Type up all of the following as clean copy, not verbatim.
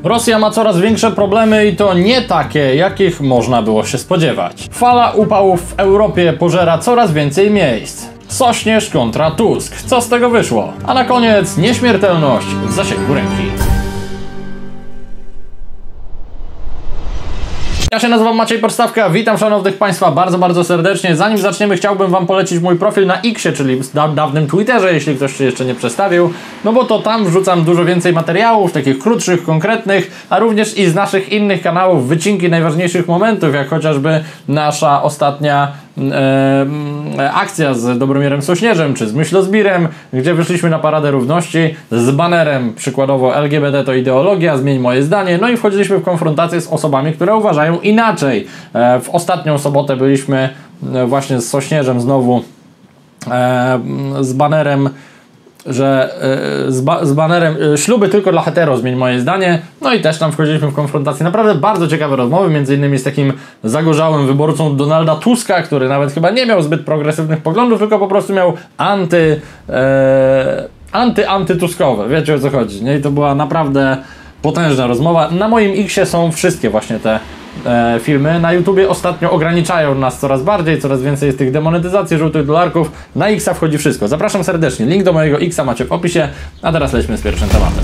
Rosja ma coraz większe problemy i to nie takie, jakich można było się spodziewać. Fala upałów w Europie pożera coraz więcej miejsc. Sośnierz kontra Tusk. Co z tego wyszło? A na koniec nieśmiertelność w zasięgu ręki. Ja się nazywam Maciej Podstawka, witam szanownych Państwa bardzo serdecznie. Zanim zaczniemy, chciałbym Wam polecić mój profil na Xie, czyli dawnym Twitterze, jeśli ktoś się jeszcze nie przestawił. No bo to tam wrzucam dużo więcej materiałów, takich krótszych, konkretnych, a również i z naszych innych kanałów wycinki najważniejszych momentów, jak chociażby nasza ostatnia akcja z Dobromirem Sośnierzem, czy z Myślozbirem, gdzie wyszliśmy na Paradę Równości z banerem przykładowo LGBT to ideologia, zmień moje zdanie, no i wchodziliśmy w konfrontację z osobami, które uważają inaczej. W ostatnią sobotę byliśmy właśnie z Sośnierzem znowu z banerem, że z banerem śluby tylko dla hetero, zmień moje zdanie. No i też tam wchodziliśmy w konfrontację. Naprawdę bardzo ciekawe rozmowy, między innymi z takim zagorzałym wyborcą Donalda Tuska, który nawet chyba nie miał zbyt progresywnych poglądów, tylko po prostu miał antytuskowe. Wiecie, o co chodzi, nie? I to była naprawdę potężna rozmowa. Na moim Xie są wszystkie właśnie te filmy. Na YouTubie ostatnio ograniczają nas coraz bardziej, coraz więcej jest tych demonetyzacji, żółtych dolarków. Na Xa wchodzi wszystko. Zapraszam serdecznie. Link do mojego Xa macie w opisie. A teraz lećmy z pierwszym tematem.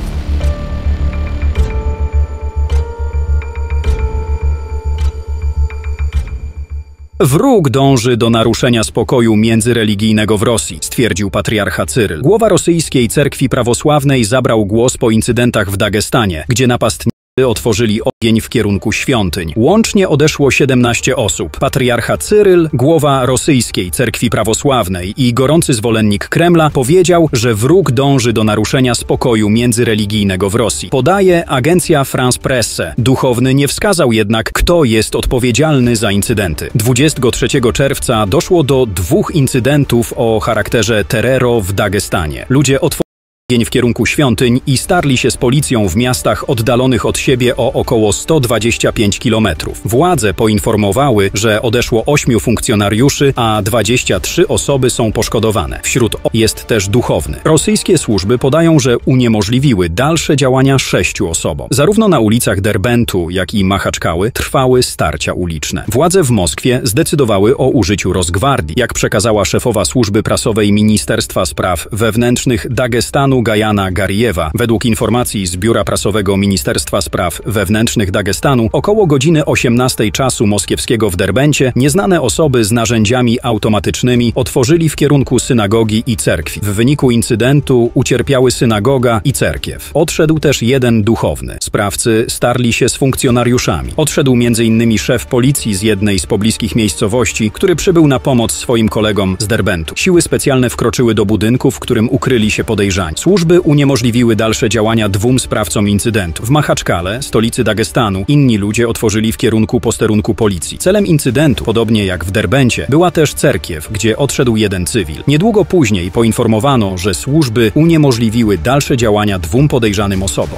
Wróg dąży do naruszenia spokoju międzyreligijnego w Rosji, stwierdził patriarcha Cyryl. Głowa rosyjskiej cerkwi prawosławnej zabrał głos po incydentach w Dagestanie, gdzie napastnicy otworzyli ogień w kierunku świątyń. Łącznie odeszło 17 osób. Patriarcha Cyryl, głowa rosyjskiej cerkwi prawosławnej i gorący zwolennik Kremla, powiedział, że wróg dąży do naruszenia spokoju międzyreligijnego w Rosji. Podaje agencja France Presse. Duchowny nie wskazał jednak, kto jest odpowiedzialny za incydenty. 23 czerwca doszło do 2 incydentów o charakterze terroru w Dagestanie. Ludzie otworzyli w kierunku świątyń i starli się z policją w miastach oddalonych od siebie o około 125 km. Władze poinformowały, że odeszło 8 funkcjonariuszy, a 23 osoby są poszkodowane. Wśród jest też duchowny. Rosyjskie służby podają, że uniemożliwiły dalsze działania 6 osobom. Zarówno na ulicach Derbentu, jak i Machaczkały trwały starcia uliczne. Władze w Moskwie zdecydowały o użyciu Rosgwardii. Jak przekazała szefowa służby prasowej Ministerstwa Spraw Wewnętrznych Dagestanu Gajana Garijewa. Według informacji z biura prasowego Ministerstwa Spraw Wewnętrznych Dagestanu około godziny 18 czasu moskiewskiego w Derbencie nieznane osoby z narzędziami automatycznymi otworzyli w kierunku synagogi i cerkwi. W wyniku incydentu ucierpiały synagoga i cerkiew. Odszedł też jeden duchowny. Sprawcy starli się z funkcjonariuszami. Odszedł m.in. szef policji z jednej z pobliskich miejscowości, który przybył na pomoc swoim kolegom z Derbentu. Siły specjalne wkroczyły do budynku, w którym ukryli się podejrzani. Służby uniemożliwiły dalsze działania 2 sprawcom incydentu. W Machaczkale, stolicy Dagestanu, inni ludzie otworzyli w kierunku posterunku policji. Celem incydentu, podobnie jak w Derbencie, była też cerkiew, gdzie odszedł jeden cywil. Niedługo później poinformowano, że służby uniemożliwiły dalsze działania 2 podejrzanym osobom.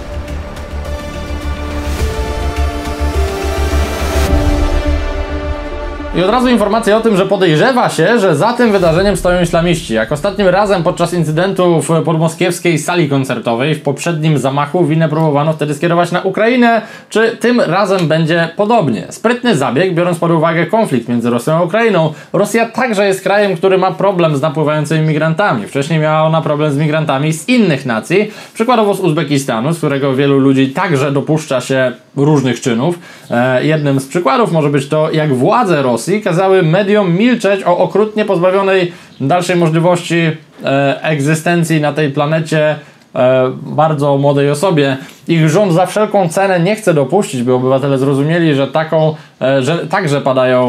I od razu informacja o tym, że podejrzewa się, że za tym wydarzeniem stoją islamiści. Jak ostatnim razem podczas incydentu w podmoskiewskiej sali koncertowej, w poprzednim zamachu winę próbowano wtedy skierować na Ukrainę, czy tym razem będzie podobnie? Sprytny zabieg, biorąc pod uwagę konflikt między Rosją a Ukrainą. Rosja także jest krajem, który ma problem z napływającymi migrantami. Wcześniej miała ona problem z migrantami z innych nacji, przykładowo z Uzbekistanu, z którego wielu ludzi także dopuszcza się różnych czynów. Jednym z przykładów może być to, jak władze Rosji kazały mediom milczeć o okrutnie pozbawionej dalszej możliwości egzystencji na tej planecie bardzo młodej osobie. Ich rząd za wszelką cenę nie chce dopuścić, by obywatele zrozumieli, że że także padają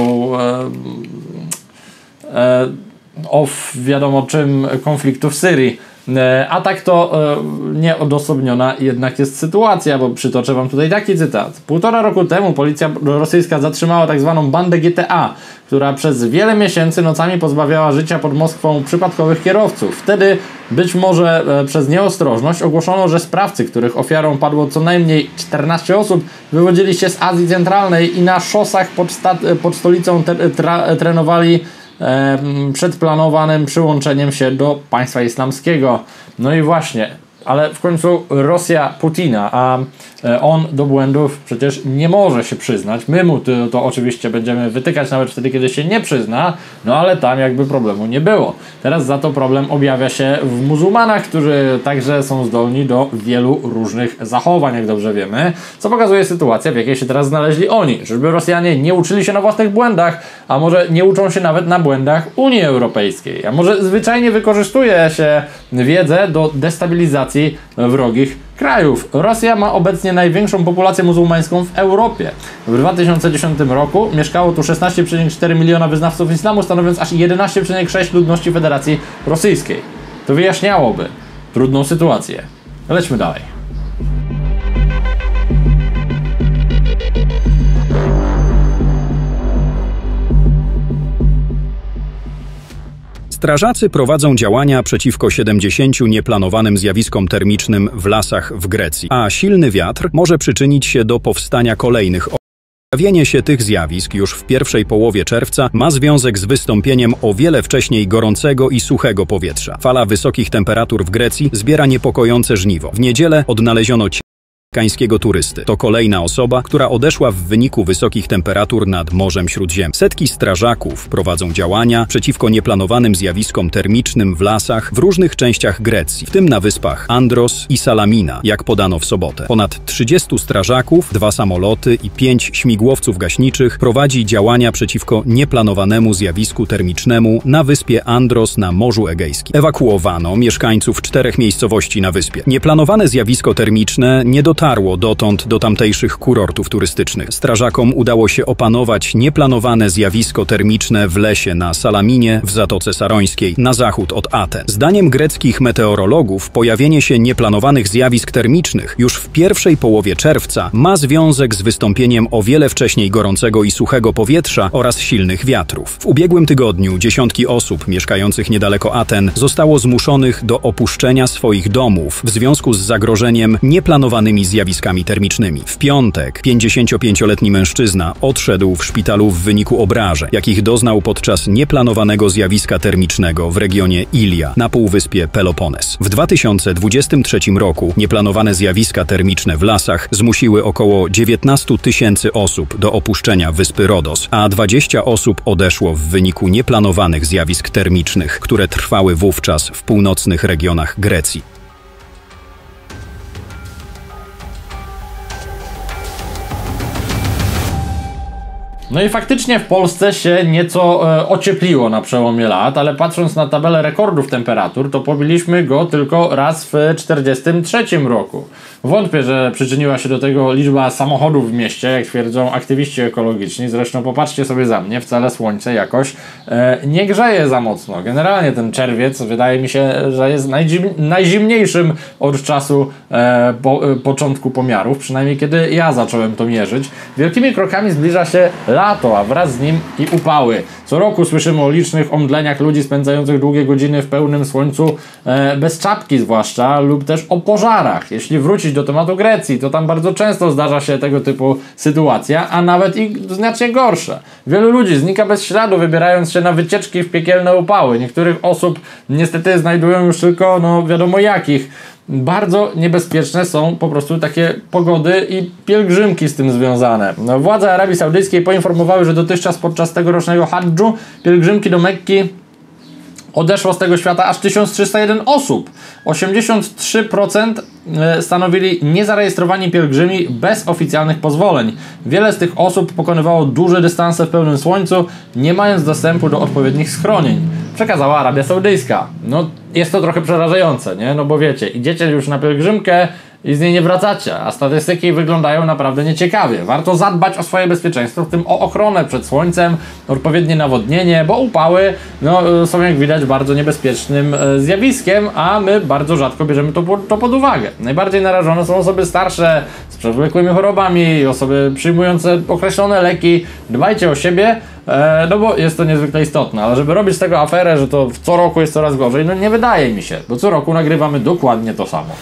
wiadomo czym konfliktu w Syrii. A tak to nieodosobniona jednak jest sytuacja, bo przytoczę wam tutaj taki cytat. 1,5 roku temu policja rosyjska zatrzymała tak zwaną bandę GTA, która przez wiele miesięcy nocami pozbawiała życia pod Moskwą przypadkowych kierowców. Wtedy być może przez nieostrożność ogłoszono, że sprawcy, których ofiarą padło co najmniej 14 osób, wywodzili się z Azji Centralnej i na szosach pod stolicą trenowali przed planowanym przyłączeniem się do państwa islamskiego. No i właśnie, Ale w końcu Rosja Putina, a on do błędów przecież nie może się przyznać. My mu to oczywiście będziemy wytykać nawet wtedy, kiedy się nie przyzna, no ale tam jakby problemu nie było. Teraz za to problem objawia się w muzułmanach, którzy także są zdolni do wielu różnych zachowań, jak dobrze wiemy, co pokazuje sytuacja, w jakiej się teraz znaleźli oni. Czyżby Rosjanie nie uczyli się na własnych błędach, a może nie uczą się nawet na błędach Unii Europejskiej, a może zwyczajnie wykorzystuje się wiedzę do destabilizacji wrogich krajów. Rosja ma obecnie największą populację muzułmańską w Europie. W 2010 roku mieszkało tu 16,4 miliona wyznawców islamu, stanowiąc aż 11,6% ludności Federacji Rosyjskiej. To wyjaśniałoby trudną sytuację. Lećmy dalej. Strażacy prowadzą działania przeciwko 70 nieplanowanym zjawiskom termicznym w lasach w Grecji, a silny wiatr może przyczynić się do powstania kolejnych. Pojawienie się tych zjawisk już w pierwszej połowie czerwca ma związek z wystąpieniem o wiele wcześniej gorącego i suchego powietrza. Fala wysokich temperatur w Grecji zbiera niepokojące żniwo. W niedzielę odnaleziono amerykańskiego turysty. To kolejna osoba, która odeszła w wyniku wysokich temperatur nad Morzem Śródziemnym. Setki strażaków prowadzą działania przeciwko nieplanowanym zjawiskom termicznym w lasach w różnych częściach Grecji, w tym na wyspach Andros i Salamina, jak podano w sobotę. Ponad 30 strażaków, 2 samoloty i 5 śmigłowców gaśniczych prowadzi działania przeciwko nieplanowanemu zjawisku termicznemu na wyspie Andros na Morzu Egejskim. Ewakuowano mieszkańców 4 miejscowości na wyspie. Nieplanowane zjawisko termiczne nie dotarło dotąd do tamtejszych kurortów turystycznych. Strażakom udało się opanować nieplanowane zjawisko termiczne w lesie na Salaminie w Zatoce Sarońskiej, na zachód od Aten. Zdaniem greckich meteorologów pojawienie się nieplanowanych zjawisk termicznych już w pierwszej połowie czerwca ma związek z wystąpieniem o wiele wcześniej gorącego i suchego powietrza oraz silnych wiatrów. W ubiegłym tygodniu dziesiątki osób mieszkających niedaleko Aten zostało zmuszonych do opuszczenia swoich domów w związku z zagrożeniem nieplanowanymi zjawiskami termicznymi. W piątek 55-letni mężczyzna odszedł w szpitalu w wyniku obrażeń, jakich doznał podczas nieplanowanego zjawiska termicznego w regionie Ilia na półwyspie Pelopones. W 2023 roku nieplanowane zjawiska termiczne w lasach zmusiły około 19 000 osób do opuszczenia wyspy Rodos, a 20 osób odeszło w wyniku nieplanowanych zjawisk termicznych, które trwały wówczas w północnych regionach Grecji. No i faktycznie w Polsce się nieco ociepliło na przełomie lat, ale patrząc na tabelę rekordów temperatur, to pobiliśmy go tylko raz w 1943 roku. Wątpię, że przyczyniła się do tego liczba samochodów w mieście, jak twierdzą aktywiści ekologiczni. Zresztą popatrzcie sobie za mnie, wcale słońce jakoś nie grzeje za mocno. Generalnie ten czerwiec wydaje mi się, że jest najzimniejszym od czasu początku pomiarów, przynajmniej kiedy ja zacząłem to mierzyć. Wielkimi krokami zbliża się lato, a wraz z nim i upały. Co roku słyszymy o licznych omdleniach ludzi spędzających długie godziny w pełnym słońcu, bez czapki zwłaszcza, lub też o pożarach. Jeśli wrócić do tematu Grecji, to tam bardzo często zdarza się tego typu sytuacja, a nawet i znacznie gorsze. Wielu ludzi znika bez śladu, wybierając się na wycieczki w piekielne upały. Niektórych osób niestety znajdują już tylko, no wiadomo jakich. Bardzo niebezpieczne są po prostu takie pogody i pielgrzymki z tym związane. Władze Arabii Saudyjskiej poinformowały, że dotychczas podczas tegorocznego hadżu pielgrzymki do Mekki odeszło z tego świata aż 1301 osób. 83% stanowili niezarejestrowani pielgrzymi bez oficjalnych pozwoleń. Wiele z tych osób pokonywało duże dystanse w pełnym słońcu, nie mając dostępu do odpowiednich schronień. Przekazała Arabia Saudyjska. No, jest to trochę przerażające, nie? No bo wiecie, idziecie już na pielgrzymkę i z niej nie wracacie, a statystyki wyglądają naprawdę nieciekawie. Warto zadbać o swoje bezpieczeństwo, w tym o ochronę przed słońcem, odpowiednie nawodnienie, bo upały są, jak widać, bardzo niebezpiecznym zjawiskiem, a my bardzo rzadko bierzemy to pod uwagę. Najbardziej narażone są osoby starsze, z przewlekłymi chorobami, osoby przyjmujące określone leki. Dbajcie o siebie, no bo jest to niezwykle istotne, ale żeby robić z tego aferę, że to co roku jest coraz gorzej, no nie wydaje mi się, bo co roku nagrywamy dokładnie to samo.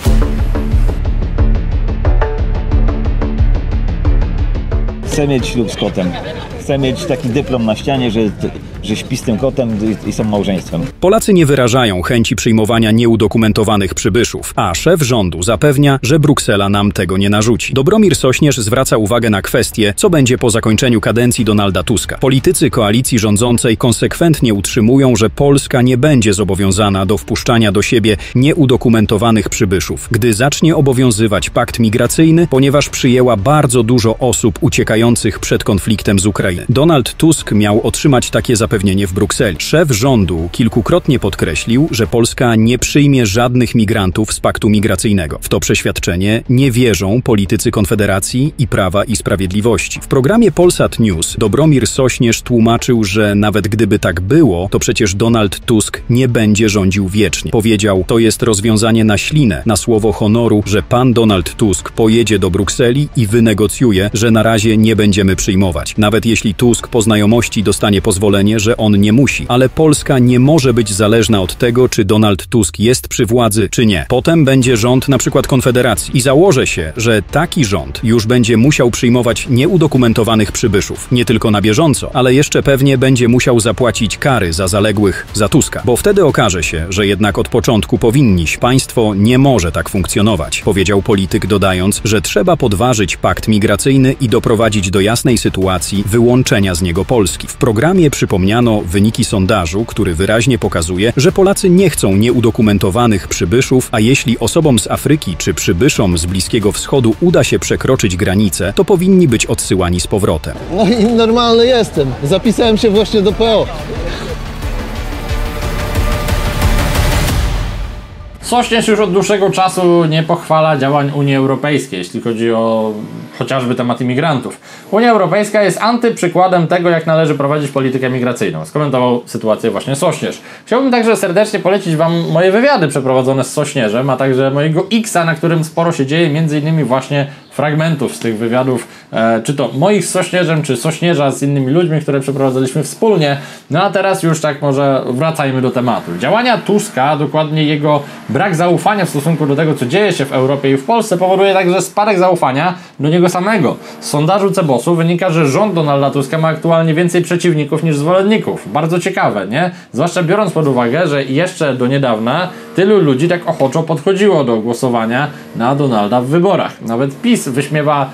Chcę mieć ślub z kotem. Chcę mieć taki dyplom na ścianie, że że śpi z tym kotem i są małżeństwem. Polacy nie wyrażają chęci przyjmowania nieudokumentowanych przybyszów, a szef rządu zapewnia, że Bruksela nam tego nie narzuci. Dobromir Sośnierz zwraca uwagę na kwestię, co będzie po zakończeniu kadencji Donalda Tuska. Politycy koalicji rządzącej konsekwentnie utrzymują, że Polska nie będzie zobowiązana do wpuszczania do siebie nieudokumentowanych przybyszów, gdy zacznie obowiązywać pakt migracyjny, ponieważ przyjęła bardzo dużo osób uciekających przed konfliktem z Ukrainy. Donald Tusk miał otrzymać takie zapewnienie w Brukseli. Szef rządu kilkukrotnie podkreślił, że Polska nie przyjmie żadnych migrantów z paktu migracyjnego. W to przeświadczenie nie wierzą politycy Konfederacji i Prawa i Sprawiedliwości. W programie Polsat News Dobromir Sośnierz tłumaczył, że nawet gdyby tak było, to przecież Donald Tusk nie będzie rządził wiecznie. Powiedział, to jest rozwiązanie na ślinę, na słowo honoru, że pan Donald Tusk pojedzie do Brukseli i wynegocjuje, że na razie nie będziemy przyjmować. Nawet jeśli Tusk po znajomości dostanie pozwolenie, że on nie musi. Ale Polska nie może być zależna od tego, czy Donald Tusk jest przy władzy, czy nie. Potem będzie rząd na przykład Konfederacji i założę się, że taki rząd już będzie musiał przyjmować nieudokumentowanych przybyszów. Nie tylko na bieżąco, ale jeszcze pewnie będzie musiał zapłacić kary za zaległych za Tuska. Bo wtedy okaże się, że jednak od początku powinniś. Państwo nie może tak funkcjonować, powiedział polityk, dodając, że trzeba podważyć pakt migracyjny i doprowadzić do jasnej sytuacji wyłączenia z niego Polski. W programie przypomniano wyniki sondażu, który wyraźnie pokazuje, że Polacy nie chcą nieudokumentowanych przybyszów, a jeśli osobom z Afryki czy przybyszom z Bliskiego Wschodu uda się przekroczyć granicę, to powinni być odsyłani z powrotem. No i normalny jestem. Zapisałem się właśnie do PO. Sośnierz już od dłuższego czasu nie pochwala działań Unii Europejskiej, jeśli chodzi o chociażby temat imigrantów. Unia Europejska jest antyprzykładem tego, jak należy prowadzić politykę migracyjną. Skomentował sytuację właśnie Sośnierz. Chciałbym także serdecznie polecić Wam moje wywiady przeprowadzone z Sośnierzem, a także mojego X-a, na którym sporo się dzieje, między innymi właśnie fragmentów z tych wywiadów, czy to moich z Sośnierzem, czy Sośnierza z innymi ludźmi, które przeprowadzaliśmy wspólnie. No a teraz już tak może wracajmy do tematu. Działania Tuska, dokładnie jego brak zaufania w stosunku do tego, co dzieje się w Europie i w Polsce, powoduje także spadek zaufania do niego samego. Z sondażu Cebosu wynika, że rząd Donalda Tuska ma aktualnie więcej przeciwników niż zwolenników. Bardzo ciekawe, nie? Zwłaszcza biorąc pod uwagę, że jeszcze do niedawna tylu ludzi tak ochoczo podchodziło do głosowania na Donalda w wyborach. Nawet PiS wyśmiewa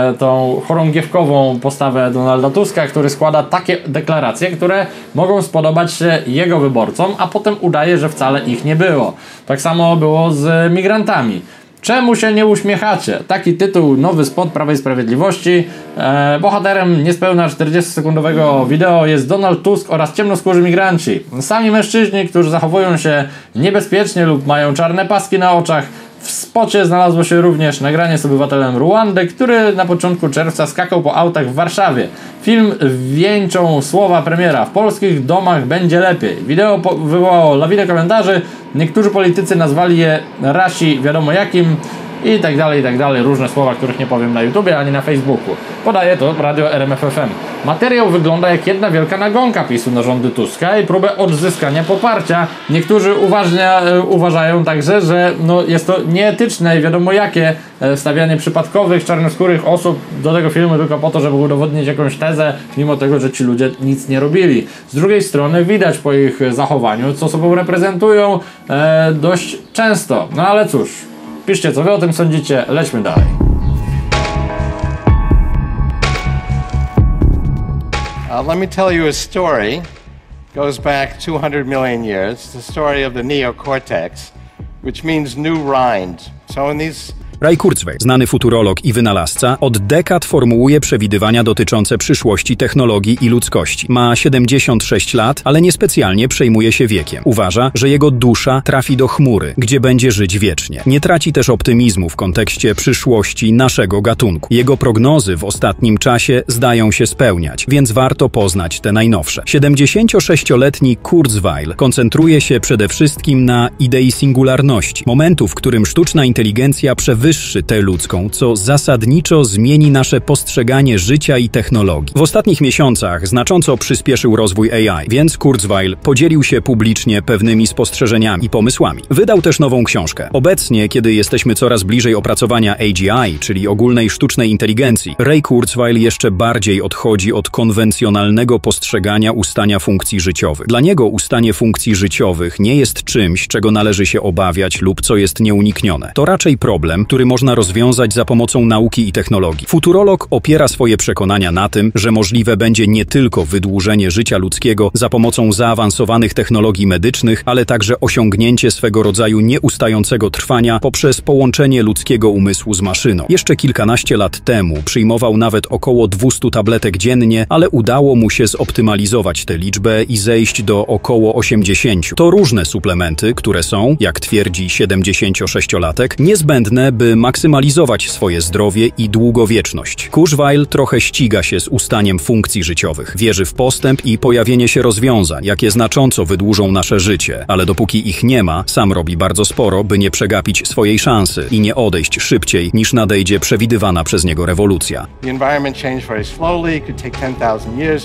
tą chorągiewkową postawę Donalda Tuska, który składa takie deklaracje, które mogą spodobać się jego wyborcom, a potem udaje, że wcale ich nie było. Tak samo było z migrantami. Czemu się nie uśmiechacie? Taki tytuł, nowy spot Prawa i Sprawiedliwości. Bohaterem niespełna 40-sekundowego wideo jest Donald Tusk oraz ciemnoskórzy migranci. Sami mężczyźni, którzy zachowują się niebezpiecznie lub mają czarne paski na oczach. W spocie znalazło się również nagranie z obywatelem Ruandy, który na początku czerwca skakał po autach w Warszawie. Film wieńczą słowa premiera: w polskich domach będzie lepiej. Wideo wywołało lawinę komentarzy. Niektórzy politycy nazwali je rasi wiadomo jakim i tak dalej, różne słowa, których nie powiem na YouTubie ani na Facebooku. Podaje to radio RMF FM. Materiał wygląda jak jedna wielka nagonka PiS-u na rządy Tuska i próbę odzyskania poparcia. Niektórzy uważają także, że jest to nieetyczne i wiadomo jakie wstawianie przypadkowych, czarnoskórych osób do tego filmu tylko po to, żeby udowodnić jakąś tezę, mimo tego, że ci ludzie nic nie robili. Z drugiej strony widać po ich zachowaniu, co sobą reprezentują dość często. No ale cóż, piszcie, co wy o tym sądzicie, lećmy dalej. Let me tell you a story. It goes back 200 million years. It's the story of the neocortex, which means new rind. So in these Ray Kurzweil, znany futurolog i wynalazca, od dekad formułuje przewidywania dotyczące przyszłości technologii i ludzkości. Ma 76 lat, ale niespecjalnie przejmuje się wiekiem. Uważa, że jego dusza trafi do chmury, gdzie będzie żyć wiecznie. Nie traci też optymizmu w kontekście przyszłości naszego gatunku. Jego prognozy w ostatnim czasie zdają się spełniać, więc warto poznać te najnowsze. 76-letni Kurzweil koncentruje się przede wszystkim na idei singularności, momentu, w którym sztuczna inteligencja przewyższa przewyższy tę ludzką, co zasadniczo zmieni nasze postrzeganie życia i technologii. W ostatnich miesiącach znacząco przyspieszył rozwój AI, więc Kurzweil podzielił się publicznie pewnymi spostrzeżeniami i pomysłami. Wydał też nową książkę. Obecnie, kiedy jesteśmy coraz bliżej opracowania AGI, czyli ogólnej sztucznej inteligencji, Ray Kurzweil jeszcze bardziej odchodzi od konwencjonalnego postrzegania ustania funkcji życiowych. Dla niego ustanie funkcji życiowych nie jest czymś, czego należy się obawiać lub co jest nieuniknione. To raczej problem, który można rozwiązać za pomocą nauki i technologii. Futurolog opiera swoje przekonania na tym, że możliwe będzie nie tylko wydłużenie życia ludzkiego za pomocą zaawansowanych technologii medycznych, ale także osiągnięcie swego rodzaju nieustającego trwania poprzez połączenie ludzkiego umysłu z maszyną. Jeszcze kilkanaście lat temu przyjmował nawet około 200 tabletek dziennie, ale udało mu się zoptymalizować tę liczbę i zejść do około 80. To różne suplementy, które są, jak twierdzi 76-latek, niezbędne, by maksymalizować swoje zdrowie i długowieczność. Kurzweil trochę ściga się z ustaniem funkcji życiowych. Wierzy w postęp i pojawienie się rozwiązań, jakie znacząco wydłużą nasze życie, ale dopóki ich nie ma, sam robi bardzo sporo, by nie przegapić swojej szansy i nie odejść szybciej, niż nadejdzie przewidywana przez niego rewolucja. The environment changed very slowly. It could take 10,000 years.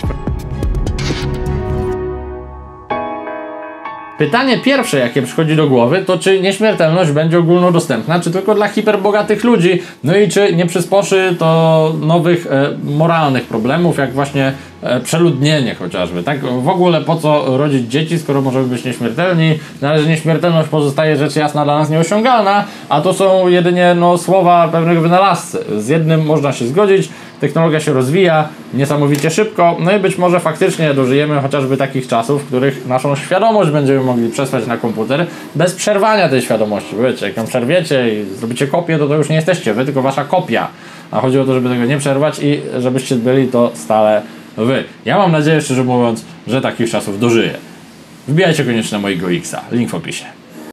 Pytanie pierwsze, jakie przychodzi do głowy, to czy nieśmiertelność będzie ogólnodostępna, czy tylko dla hiperbogatych ludzi, no i czy nie przysporzy to nowych moralnych problemów, jak właśnie przeludnienie chociażby, tak? W ogóle po co rodzić dzieci, skoro możemy być nieśmiertelni, na razie nieśmiertelność pozostaje rzecz jasna dla nas nieosiągalna, a to są jedynie słowa pewnego wynalazcy. Z jednym można się zgodzić, technologia się rozwija niesamowicie szybko, no i być może faktycznie dożyjemy chociażby takich czasów, w których naszą świadomość będziemy mogli przesłać na komputer bez przerwania tej świadomości. Wiecie, jak ją przerwiecie i zrobicie kopię, to już nie jesteście wy, tylko wasza kopia. A chodzi o to, żeby tego nie przerwać i żebyście byli to stale wy. Ja mam nadzieję, szczerze mówiąc, że takich czasów dożyję. Wbijajcie koniecznie na mojego X-a, link w opisie.